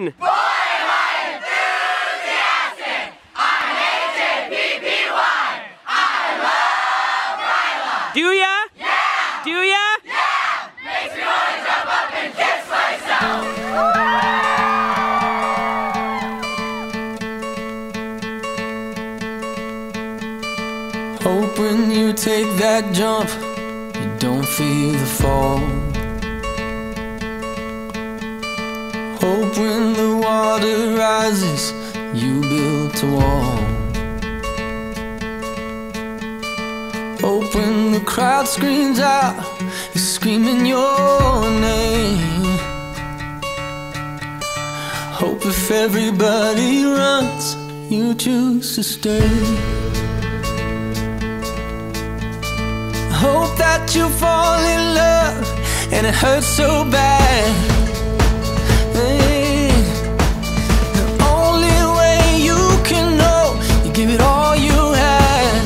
one. Boy, am I enthusiastic! I'm HAPPY! I love Ryla! Do ya? Yeah! Do ya? Yeah! Makes me want to jump up and kiss myself! Hope when you take that jump, you don't feel the fall. Hope when the water rises, you built a wall. Hope when the crowd screams out, you're screaming your name. Hope if everybody runs, you choose to stay. Hope that you fall in love and it hurts so bad. Hey, the only way you can know, you give it all you had.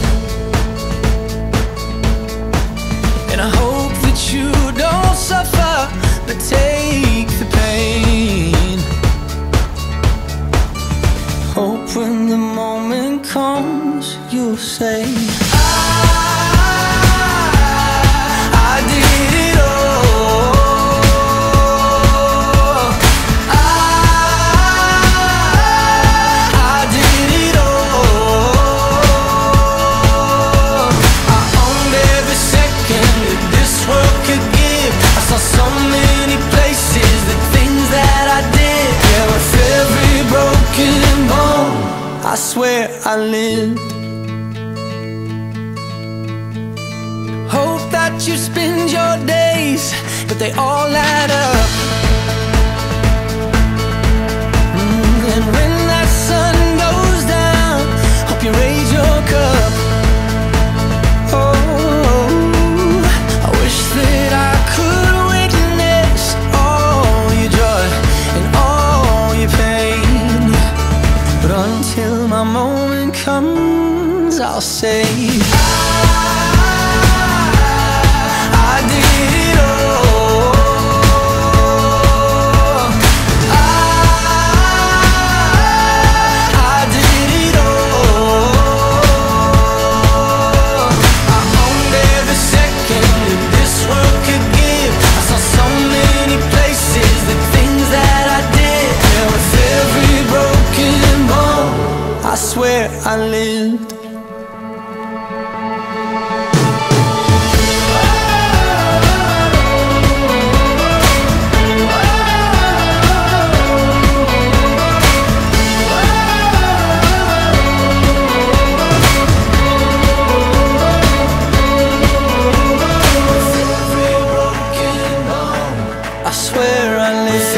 And I hope that you don't suffer, but take the pain. Hope when the moment comes, you'll say, I did it all. I did it all. I owned every second that this world could give. I saw so many places, the things that I did. Yeah, with every broken bone, I swear I lived. Hope that you spend your days, but they all add up. And when that sun goes down, hope you raise your cup. Oh, I wish that I could witness all your joy and all your pain. But until my moment comes, I'll say, I did it all. I did it all. I owned every second that this world could give. I saw so many places, the things that I did. Yeah, with every broken bone, I swear I lived. I swear I live.